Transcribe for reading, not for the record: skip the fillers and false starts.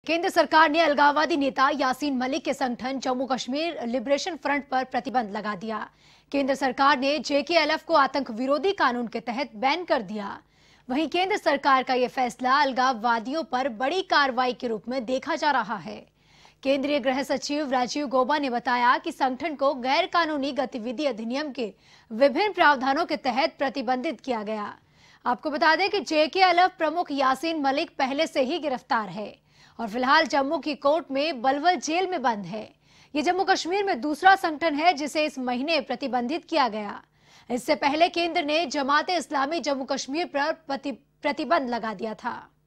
केंद्र सरकार ने अलगाववादी नेता यासीन मलिक के संगठन जम्मू कश्मीर लिबरेशन फ्रंट पर प्रतिबंध लगा दिया। केंद्र सरकार ने जेकेएलएफ को आतंक विरोधी कानून के तहत बैन कर दिया। वहीं केंद्र सरकार का यह फैसला अलगाववादियों पर बड़ी कार्रवाई के रूप में देखा जा रहा है। केंद्रीय गृह सचिव राजीव गौबा ने बताया कि संगठन को गैर कानूनी गतिविधि अधिनियम के विभिन्न प्रावधानों के तहत प्रतिबंधित किया गया। आपको बता दें कि जेकेएलएफ प्रमुख यासीन मलिक पहले से ही गिरफ्तार है और फिलहाल जम्मू की कोर्ट में बलवल जेल में बंद है। ये जम्मू कश्मीर में दूसरा संगठन है जिसे इस महीने प्रतिबंधित किया गया। इससे पहले केंद्र ने जमात-ए-इस्लामी जम्मू कश्मीर पर प्रतिबंध लगा दिया था।